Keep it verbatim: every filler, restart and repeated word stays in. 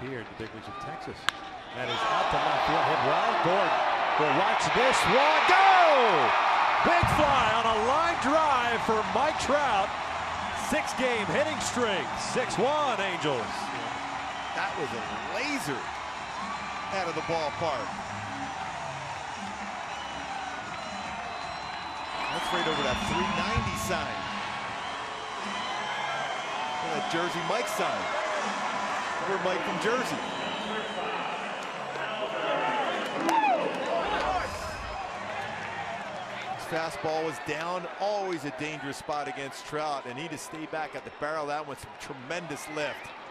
here in the big leagues of Texas. That is out to left field, hit well. Gordon will watch this one go! Big fly on a line drive for Mike Trout. Six-game hitting streak, six one Angels. That was a laser out of the ballpark. That's right over that three ninety sign. And that Jersey Mike sign. We're Mike from Jersey. His fastball was down. Always a dangerous spot against Trout, and he just stayed back at the barrel. That one with some tremendous lift.